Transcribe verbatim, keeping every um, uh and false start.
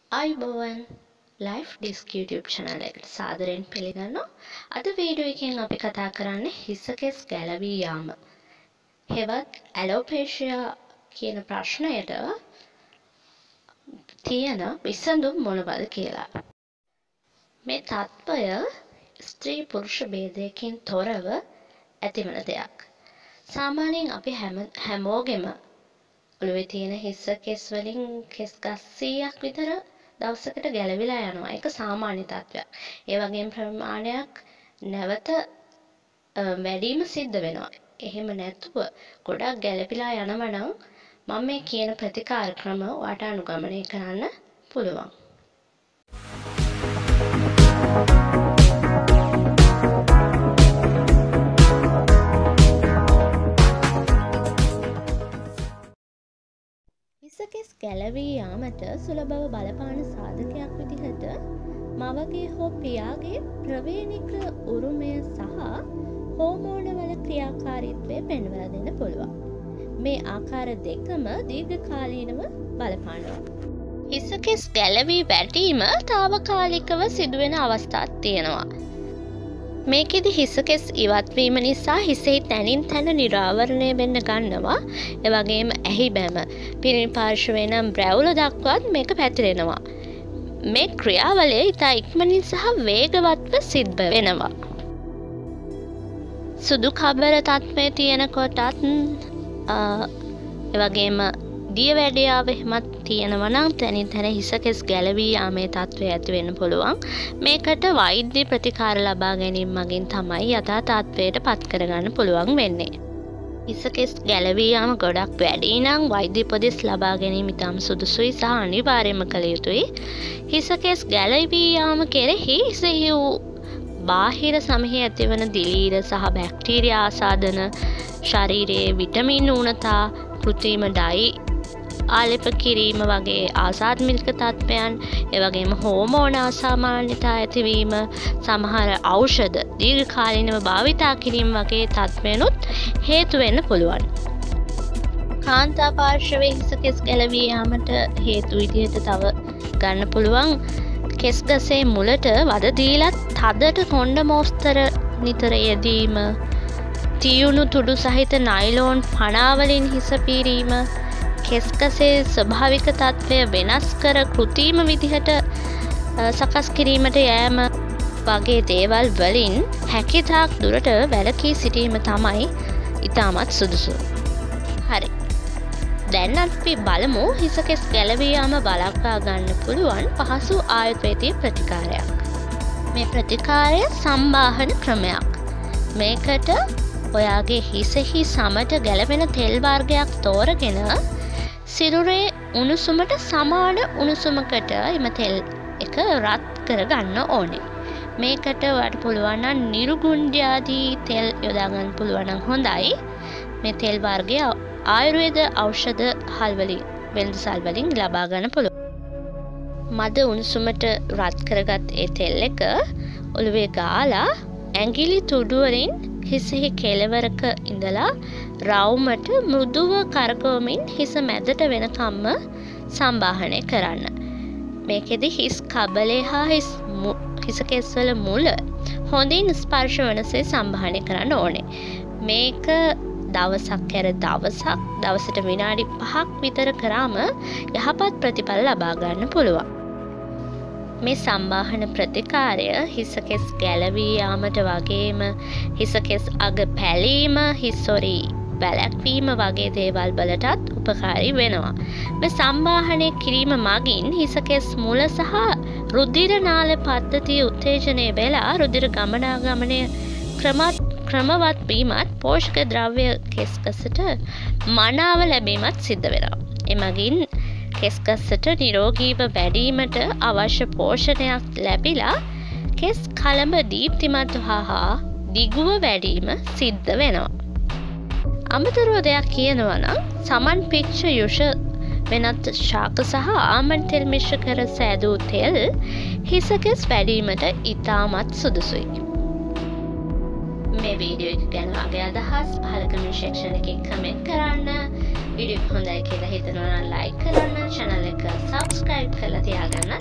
අයිබෝවන් life disc YouTube channel එකට සාදරයෙන් පිළිගන්නවා. අද වීඩියෝ එකෙන් අපි කතා කරන්නේ හිස කෙස් ගැලවී යාම. හෙවත් ඇලෝපේෂියා කියන ප්‍රශ්නයට තියෙන විසඳුම් මොනවද කියලා. මේ තත්ත්වය ස්ත්‍රී පුරුෂ ભેදයකින් තොරව ඇතිවන දෙයක්. සාමාන්‍යයෙන් අපි හැම හැමෝගෙම ඔළුවේ තියෙන හිස කෙස් වලින් කෙස් ගස්සීයක් විතර දවසකට ගැලවිලා යනවා. ඒක සාමාන්‍ය තත්ත්වයක්. ඒ වගේම ප්‍රමාණයක් නැවත වැඩිම සිද්ධ වෙනවා. එහෙම නැතුව ගොඩක් ගැලවිලා යනවා නම් මම මේ කියන ප්‍රතිකාර ක්‍රම ඔයාලට අනුගමනය කරන්න පුළුවන්. හිස කෙස් ගැලවී යාමට සුලභව බලපාන සාධකයක් විදිහට මවගේ හෝ පියාගේ ප්‍රවේණික උරුමය සහ හෝමෝනවල ක්‍රියාකාරීත්වය පෙන්වලා දෙන්න පුළුවන්. මේ ආකාර දෙකම දීර්ඝකාලීනව බලපානවා. හිස කෙස් ගැලවී වැටීම తాවකාලිකව සිදුවෙන අවස්ථාත් තියෙනවා. මේකෙදි හිස කෙස් ඉවත් වීම නිසා හිසෙහි තැනින් තැන නිරාවරණය වෙන්න ගන්නවා. ඒ වගේම ඇහි බැම පිරිමි පාර්ශවයේ නම් බ්‍රැවුල දක්වාත් මේක පැතිරෙනවා. මේ ක්‍රියාවලිය ඉතා ඉක්මනින් සහ වේගවත්ව සිද්ධ වෙනවා. සුදු කබර තත්ත්වයේ තියෙනකොටත් ඒ වගේම දිය වැඩියාව එහෙමත් තියෙනවා නම් තැනින් තැන හිස කෙස් ගැලවී යාමේ තත්ත්වය ඇති වෙන්න පුළුවන්. මේකට වෛද්‍ය ප්‍රතිකාර ලබා ගැනීම මගින් තමයි යථා තත්ත්වයට පත් කරගන්න පුළුවන් වෙන්නේ. හිස කෙස් ගැලවී යාම ගොඩක් වැඩි නම් වෛද්‍ය උපදෙස් ලබා ගැනීම ඉතාම සුදුසුයි සහ අනිවාර්යයෙන්ම කළ යුතුයි. හිස කෙස් ගැලවී යාම කෙරෙහි හිසෙහි වූ බාහිර සමහි ඇතිවන දිලීර සහ බැක්ටීරියා ආසාදන, ශරීරයේ විටමින් ඌනතා, කෘත්‍රිම ඩයි ආලේප කිරීම වගේ ආසාත්මික තත්ත්වයන්, ඒ වගේම හෝමෝන අසාමාන්‍යතා ඇතිවීම, සමහර ඖෂධ දීර්ඝකාලීනව භාවිතා කිරීම වගේ තත්ත්වයන්ුත් හේතු වෙන්න පුළුවන්. කාන්තා පාර්ශවයේ හිස කෙස් ගැලවී යාමට හේතු විදිහට තව ගන්න පුළුවන් කෙස් ගසේ මුලට වද දීලා තදට කොණ්ඩ මෝස්තර නිතර යෙදීම, තියුණු තුඩු සහිත නයිලෝන් පණා වලින් හිස පීරීම, කෙස් ගසේ ස්වභාවික තත්ත්වය වෙනස් කර කෘත්‍රිම විදිහට සකස් කිරීමට යෑම වගේ දේවල් වලින් හැකිතාක් දුරට වැළකී සිටීම තමයි ඉතාමත් සුදුසු. හරි. දැන් අපි බලමු හිස කෙස් ගැලවී යාම වළක්වා ගන්න පුළුවන් පහසු ආයුර්වේදීය ප්‍රතිකාරයක්. මේ ප්‍රතිකාරය සම්බාහන ක්‍රමයක්. මේකට ඔයාගේ හිසෙහි සමට ගැලපෙන තෙල් වර්ගයක් තෝරගෙන සිරුරේ උණුසුමට සමාන උණුසුමකට එම තෙල් එක රත් කරගන්න ඕනේ. මේකට ඔයාලට පුළුවන් නම් නිරුගුණ්ඩ ආදී තෙල් යොදා ගන්න පුළුවන් නම් හොඳයි. මේ තෙල් වර්ගය ආයුර්වේද ඖෂධ හල් වලින් වෙළඳසල් වලින් ලබා ගන්න පුළුවන්. මද උණුසුමට රත් කරගත් ඒ තෙල් එක ඔළුවේ ගාලා ඇඟිලි තුඩු වලින් හිසෙහි කෙළවරක ඉඳලා රවුමට මෘදුව කරකවමින් හිස මැදට වෙනකම්ම සම්බාහනය කරන්න. මේකෙදි හිස් කබලේ හා හිස් හිස කෙස්වල මුල හොඳින් ස්පර්ශ වනසේ සම්බාහනය කරන්න ඕනේ. මේක දවසක් හැර දවසක් දවසට විනාඩි පහක් විතර කරාම යහපත් ප්‍රතිඵල ලබා ගන්න පුළුවන්. මේ සම්බාහන ප්‍රතිකාරය හිස කෙස් ගැලවී යාමට වගේම හිස කෙස් අග පැලීම, හිස්සොරි වැළැක්වීම වගේ දේවල් වලටත් උපකාරී වෙනවා. මේ සම්බාහනය කිරීම මගින් හිස කෙස් මුල සහ රුධිර නාල පද්ධතිය උත්තේජනය වෙලා රුධිර ගමනාගමනය ක්‍රමත් ක්‍රමවත් වීමත්, පෝෂක ද්‍රව්‍ය කෙස් ගසට මනාව ලැබීමත් සිද්ධ වෙනවා. එමගින් කෙස් ගසට නිරෝගීව වැඩීමට අවශ්‍ය පෝෂණයක් ලැබිලා කෙස් කලඹ දීප්තිමත් හා දිගුව වැඩීම සිද්ධ වෙනවා. අමතරව දෙයක් කියනවා නම් සමන් පිච්ච යුෂ වෙනත් ශාක සහ ආමන්ඩ් තෙල් මිශ්‍ර කර සෑදූ තෙල් හිස කෙස් වැඩීමට ඉතාමත් සුදුසුයි. මේ වීඩියෝ එක ගැන ඔයාගේ අදහස් පහල කමෙන්ට් සෙක්ෂන් එකේ කමෙන්ට් කරන්න. වීඩියෝ එක හොඳයි කියලා හිතනවා නම් ලයික් කරන්න, channel එක subscribe කරලා තියාගන්න.